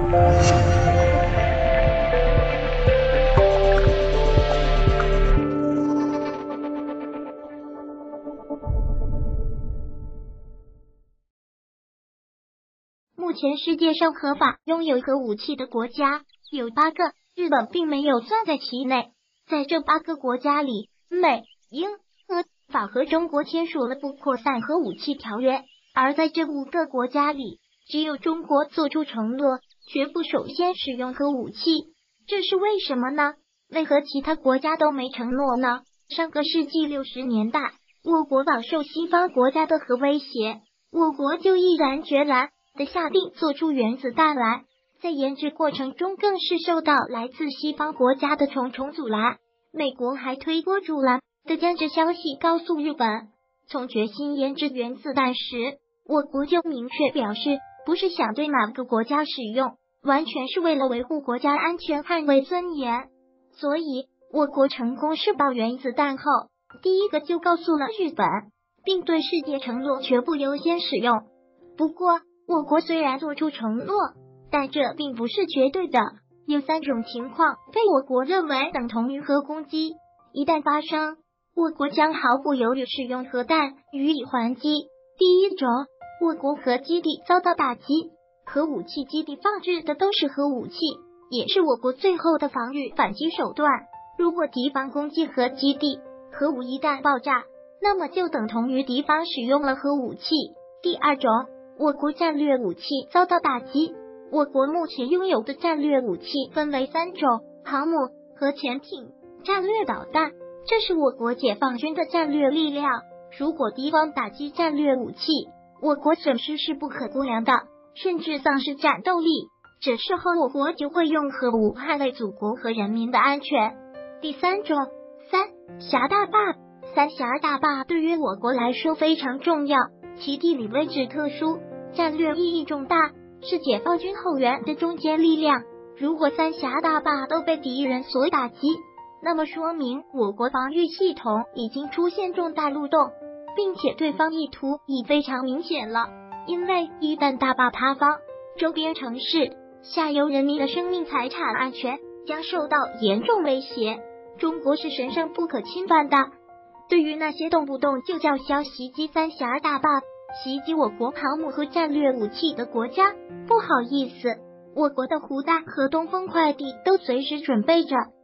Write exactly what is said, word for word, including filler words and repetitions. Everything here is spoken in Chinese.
目前世界上合法拥有核武器的国家有八个，日本并没有算在其内。在这八个国家里，美、英、俄、法和中国签署了不扩散核武器条约，而在这五个国家里，只有中国做出承诺，绝不首先使用核武器。这是为什么呢？为何其他国家都没承诺呢？上个世纪六十年代，我国饱受西方国家的核威胁，我国就毅然决然的下定做出原子弹来，在研制过程中更是受到来自西方国家的重重阻拦。美国还推波助澜的将这消息告诉日本。从决心研制原子弹时，我国就明确表示，不是想对哪个国家使用，完全是为了维护国家安全、捍卫尊严。所以，我国成功试爆原子弹后，第一个就告诉了日本，并对世界承诺绝不优先使用。不过，我国虽然做出承诺，但这并不是绝对的。有三种情况被我国认为等同于核攻击，一旦发生，我国将毫不犹豫使用核弹予以还击。第一种，我国核基地遭到打击，核武器基地放置的都是核武器，也是我国最后的防御反击手段。如果敌方攻击核基地，核武一旦爆炸，那么就等同于敌方使用了核武器。第二种，我国战略武器遭到打击。我国目前拥有的战略武器分为三种：航母、核潜艇、战略导弹，这是我国解放军的战略力量。如果敌方打击战略武器，我国损失是不可估量的，甚至丧失战斗力。这时候我国就会用核武捍卫祖国和人民的安全。第三种，三峡大坝。三峡大坝对于我国来说非常重要，其地理位置特殊，战略意义重大，是解放军后援的中坚力量。如果三峡大坝都被敌人所打击，那么说明我国防御系统已经出现重大漏洞，并且对方意图已非常明显了。因为一旦大坝塌方，周边城市、下游人民的生命财产安全将受到严重威胁。中国是神圣不可侵犯的，对于那些动不动就叫嚣袭击三峡大坝、袭击我国航母和战略武器的国家，不好意思，我国的核弹和东风快递都随时准备着。